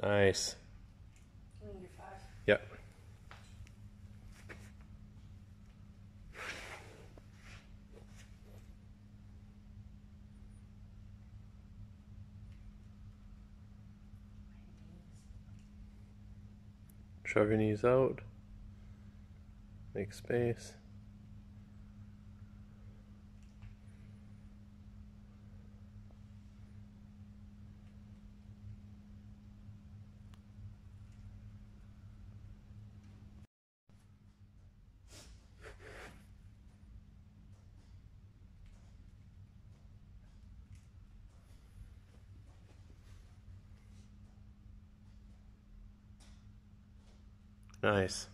Nice. I'm gonna do 5. Yep. Shove your knees out. Make space. Nice.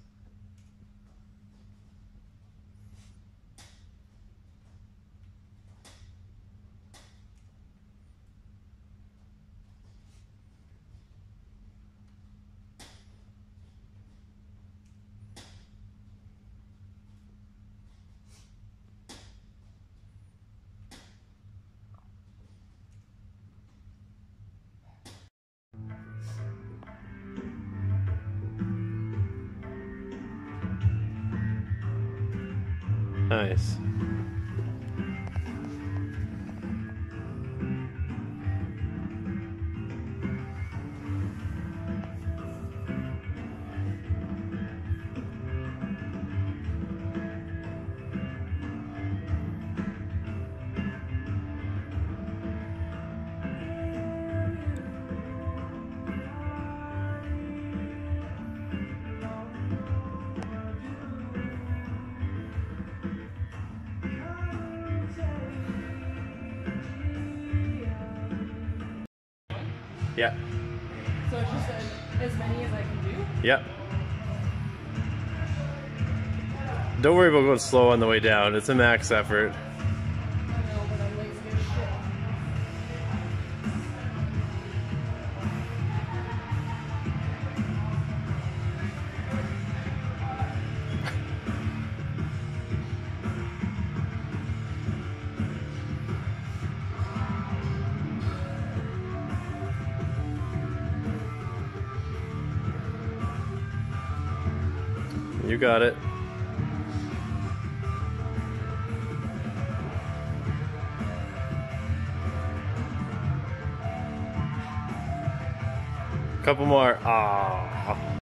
Nice. Yeah. So it's just as many as I can do? Yep. Don't worry about going slow on the way down. It's a max effort. I know, but I'm lazy as shit. You got it. Couple more. Ah.